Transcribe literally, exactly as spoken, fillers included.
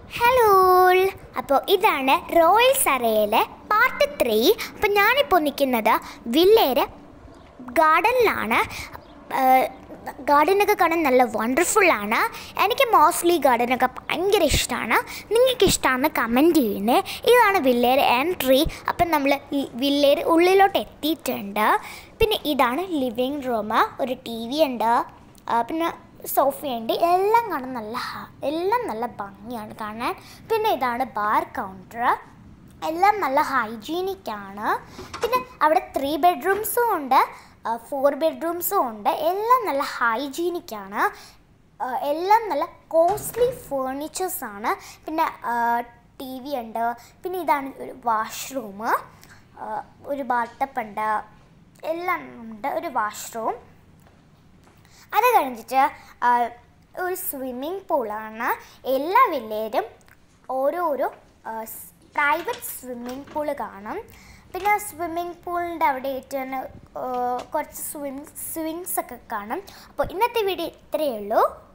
Hello, അപ്പോൾ ഇതാണ് royal സറയിലെ part three. അപ്പോൾ ഞാനിപ്പോൾ നിൽക്കുന്നത് വില്ലേര് ഗാർഡനിലാണ്. ഗാർഡനൊക്കെ കാണാൻ നല്ല വണ്ടർഫുള്ളാണ്. എനിക്ക് മോസ്റ്റ്ലി ഗാർഡനൊക്കെ ഭയങ്കര ഇഷ്ടമാണ്. നിങ്ങൾക്ക് ഇഷ്ടമാണെന്ന് കമൻറ്റ് ചെയ്യുന്നേ. ഇതാണ് വില്ലേര് എൻട്രി. അപ്പം നമ്മൾ ഈ വില്ലേര് ഉള്ളിലോട്ട് എത്തിയിട്ടുണ്ട്. പിന്നെ ഇതാണ് ലിവിങ് റൂം. ഒരു ടി വി ഉണ്ട്, പിന്നെ സോഫയുണ്ട്. എല്ലാം കാണാൻ നല്ല എല്ലാം നല്ല ഭംഗിയാണ് കാണാൻ. പിന്നെ ഇതാണ് ബാർ കൗണ്ടർ. എല്ലാം നല്ല ഹൈജീനിക്കാണ്. പിന്നെ അവിടെ ത്രീ ബെഡ്റൂംസും ഉണ്ട്, ഫോർ ബെഡ്റൂംസും ഉണ്ട്. എല്ലാം നല്ല ഹൈജീനിക്കാണ്. എല്ലാം നല്ല കോസ്റ്റ്ലി ഫേർണിച്ചേഴ്സാണ്. പിന്നെ ടി വി ഉണ്ട്. പിന്നെ ഇതാണ് ഒരു വാഷ്റൂം, ഒരു ബാത്ടബ് ഉണ്ട്, എല്ലാം ഉണ്ട്. ഒരു വാഷ്റൂം. അത് കഴിഞ്ഞിട്ട് ഒരു സ്വിമ്മിങ് പൂളാണ്. എല്ലാ വില്ലേരും ഓരോരോ പ്രൈവറ്റ് സ്വിമ്മിങ് പൂള് കാണും. പിന്നെ സ്വിമ്മിങ് പൂളിൻ്റെ അവിടെ ഏറ്റവും കുറച്ച് സ്വിം സ്വിങ്സ് ഒക്കെ കാണും. അപ്പോൾ ഇന്നത്തെ വീഡിയോ ഇത്രയേ ഉള്ളൂ.